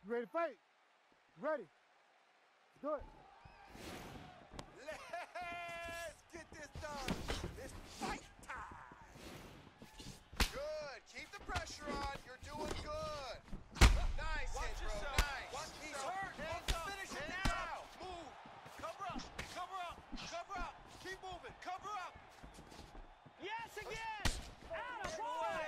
You ready to fight? Ready. Let's do it. Let's get this done. It's fight time. Good. Keep the pressure on. You're doing good. Nice hit, bro. Nice. He's hurt. Finish it now. Move. Cover up. Cover up. Cover up. Keep moving. Cover up. Yes, again. Out of boy.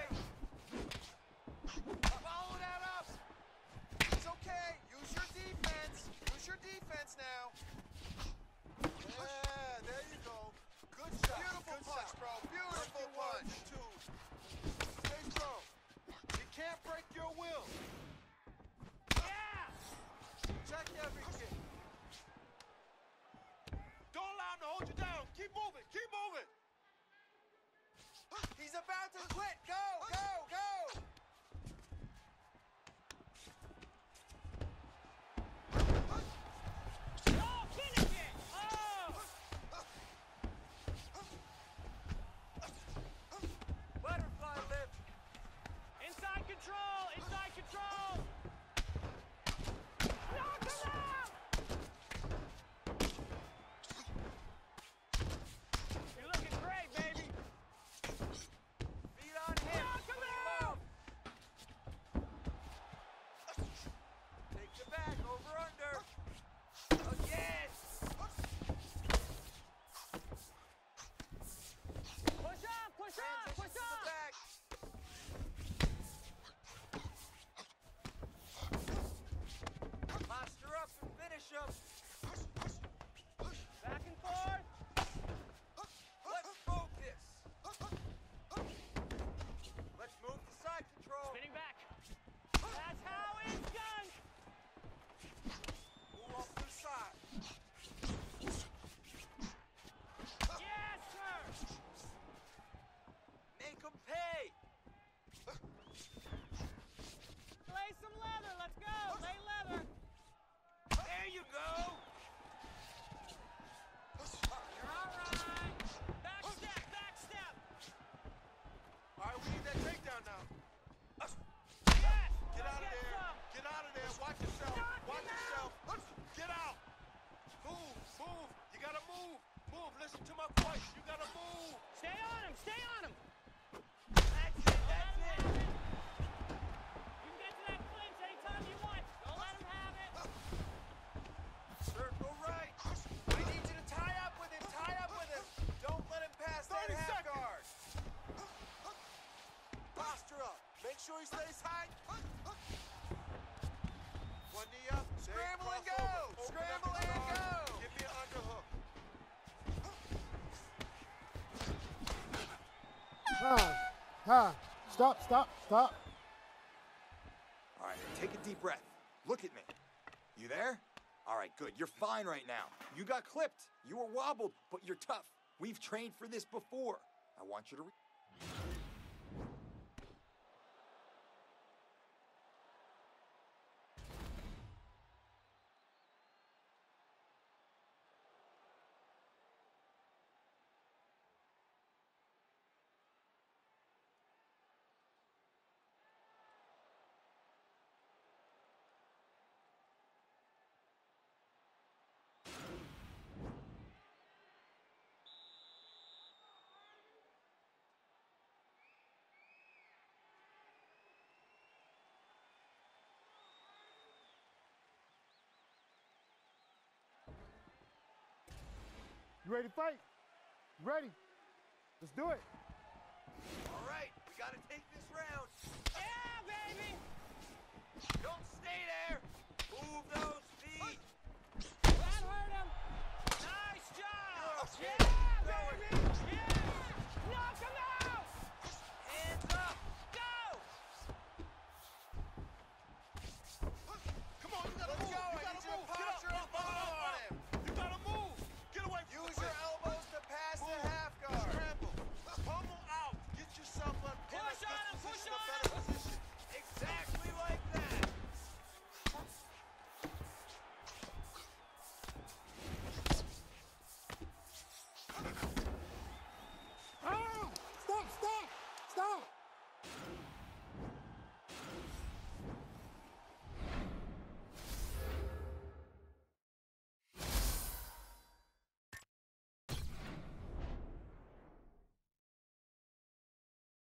Follow that up. It's okay. Use your defense. Use your defense now. Yeah, there you go. Good shot. Beautiful punch, bro. Beautiful punch. Stay strong. He can't break your will. Yeah. Check everything. Don't allow him to hold you down. Keep moving. Keep moving. He's about to quit. Go, go, go. Oh, finish it. Oh. Butterfly lip. Inside control. Inside control. Knock him out. You're looking great, baby. Feet on him. Knock him out. Take the back. Over, under. Again. Push up. Push up. Transition Push to the up. back. Posture up and finish up. Back and forth. Let's focus. Let's move to side control. Spinning back. That's how it's done. Move off to the side. Yes, sir. Make him pay. Lay some leather. Let's go. Lay leather. There you go. You're all right. Back step. Back step. All right, we need that takedown now. Yes. Get out of Get there. some. Get out of there. Watch yourself. Knock Watch him yourself. Get out. Move. Move. You gotta move. Move. Listen to my voice. You gotta move. Stay on him. Stay on him. That's it. That's it. You can get to that clinch anytime you want. Don't let him have it. Circle right. I need you to tie up with him. Tie up with him. Don't let him pass that 30 half seconds. guard. Posture up. Make sure he stays high. One knee up. Scramble and Cross go. over. Open up Scramble his and arm. go. Give me an underhook. Stop, stop, stop. All right, take a deep breath. Look at me. You there? All right, good. You're fine right now. You got clipped. You were wobbled, but you're tough. We've trained for this before. I want you to... You ready to fight? Ready. Let's do it. All right, we got to take this round. Yeah, baby. Don't stay there. Move those feet. That hurt him. Nice job. Okay. Yeah, baby. Yeah. Knock him out. Hands up. Go. Come on, you gotta Let's move. go. You I gotta need you to move. posture up